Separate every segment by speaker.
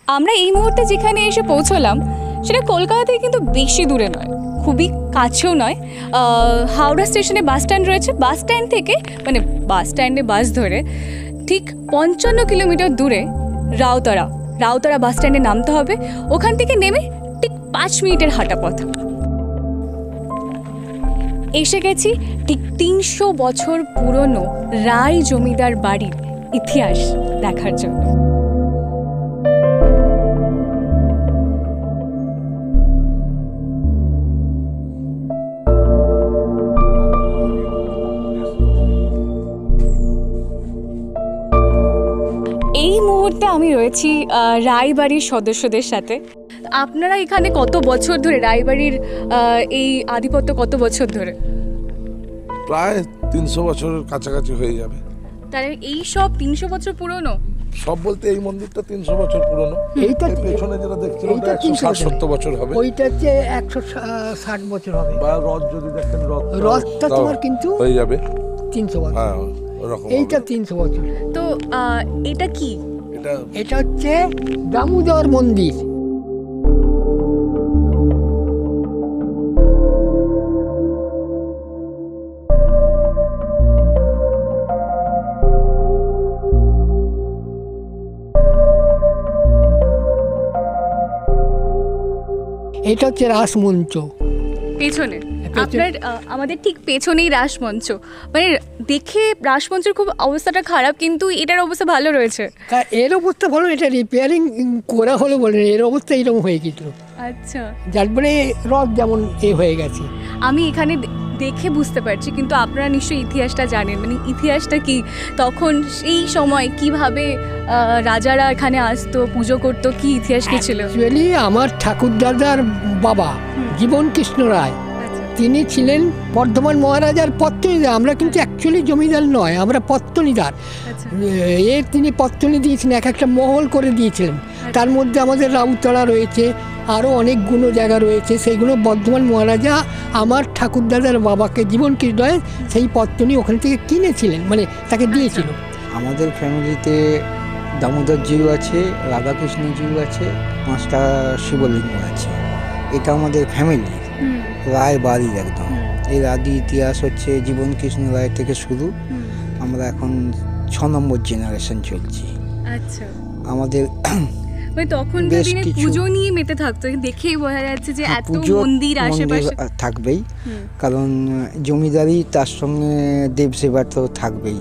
Speaker 1: আমরা এই মুহূর্তে যেখানে এসে পৌঁছলাম সেটা কলকাতা থেকে কিন্তু বেশি দূরে নয়, খুবই কাছেও নয়। হাওড়া স্টেশনে বাস স্ট্যান্ড রয়েছে, বাস স্ট্যান্ড থেকে মানে বাস স্ট্যান্ডে বাস ধরে ঠিক 55 কিলোমিটার দূরে রাউতারা বাস স্ট্যান্ডে নামতে হবে। ওখান থেকে নেমে ঠিক 5 মিনিটের হাঁটা পথ। এসে গেছি ঠিক 300 বছর পুরনো রায় জমিদার বাড়ির ইতিহাস দেখার জন্য। এই মুহূর্তে আমি রয়েছি রায়বাড়ির সদস্যদের সাথে। আপনারা এখানে কত বছর ধরে, রায়বাড়ির এই আধিপত্য কত বছর ধরে?
Speaker 2: প্রায় 300 বছরের কাছাকাছি হয়ে যাবে।
Speaker 1: তাহলে এই সব 300 বছর পুরনো?
Speaker 2: সব বলতে এই মন্দিরটা 300 বছর পুরনো। এইটা পেছনে যেটা দেখছেন ওটা 160-70 বছর হবে।
Speaker 3: ওইটা হচ্ছে 160 বছর হবে।
Speaker 2: বা রথ যদি দেখেন
Speaker 3: রথটা তোমার কিন্তু
Speaker 2: হয়ে যাবে
Speaker 3: 300 বছর।
Speaker 2: হ্যাঁ ওরকম।
Speaker 3: এইটা 300 বছর।
Speaker 1: তো এটা কি?
Speaker 3: এটা হচ্ছে দামোদর মন্দির। এটা হচ্ছে রাসমঞ্চ
Speaker 1: পেছনে আপনার, আমাদের ঠিক পেছনেই রাসমঞ্চ। মানে দেখে রাসমঞ্চের খুব অবস্থাটা খারাপ, কিন্তু এটার অবস্থা ভালো রয়েছে।
Speaker 3: এর অবস্থা ভালো, এটা রিপেয়ারিং করা হলো বলে এর অবস্থা এরকম হয়ে গেছিল।
Speaker 1: আচ্ছা,
Speaker 3: যার ফলে রথ যেমন হয়ে গেছে।
Speaker 1: আমি এখানে দেখে বুঝতে পারছি, কিন্তু আপনারা নিশ্চয়ই ইতিহাসটা জানেন। মানে ইতিহাসটা কি, তখন সেই সময় কিভাবে রাজারা এখানে আসতো, পুজো করতো, কি ইতিহাস কি ছিল?
Speaker 3: অ্যাকচুয়ালি আমার ঠাকুরদাদার বাবা জীবন কৃষ্ণ রায়, তিনি ছিলেন বর্ধমান মহারাজার পত্তনিদার। আমরা কিন্তু অ্যাকচুয়ালি জমিদার নয়, আমরা পত্তনিদার। তিনি পত্তনি দিয়েছিলেন, এক একটা মহল করে দিয়েছিলেন। তার মধ্যে আমাদের রাউতারা রয়েছে, আরও অনেকগুলো জায়গা রয়েছে। সেইগুলো বর্ধমান মহারাজা আমার ঠাকুরদাদার বাবাকে জীবন কৃষ্ণ রায় সেই পত্তনি ওখান থেকে কিনেছিলেন, মানে তাকে দিয়েছিল।
Speaker 4: আমাদের ফ্যামিলিতে দামোদর জিউ আছে, রাধাকৃষ্ণ জিউ আছে, 5টা শিবলিঙ্গ আছে। এটা আমাদের ফ্যামিলি রায় বাড়ির একদম। এই আদি ইতিহাস হচ্ছে জীবন কৃষ্ণ রায় থেকে শুরু। আমরা এখন 6 নম্বর জেনারেশন চলছি।
Speaker 1: আচ্ছা,
Speaker 3: আমাদের
Speaker 1: তখন পুজো নিয়ে মেতে থাকতো, দেখেই বোঝা যাচ্ছে যে এত মন্দির আশেপাশে
Speaker 4: থাকবেই, কারণ জমিদারি তার সঙ্গে দেব সেবা তো থাকবেই।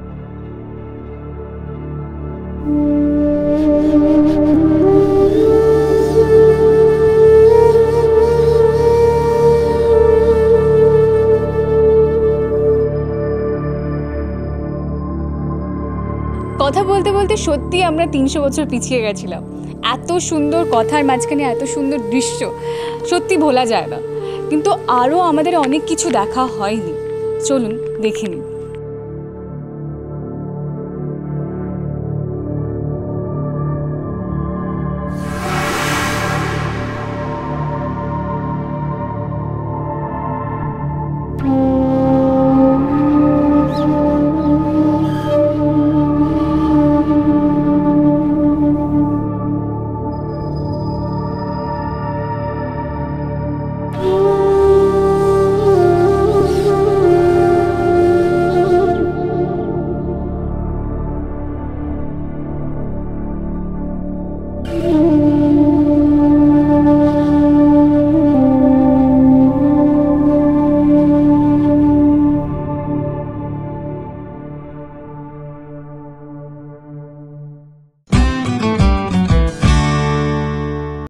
Speaker 1: কথা বলতে বলতে সত্যি আমরা 300 বছর পিছিয়ে গেছিলাম। এত সুন্দর কথার মাঝখানে এত সুন্দর দৃশ্য সত্যি ভোলা যায় না, কিন্তু আরও আমাদের অনেক কিছু দেখা হয়নি। চলুন দেখে নিই।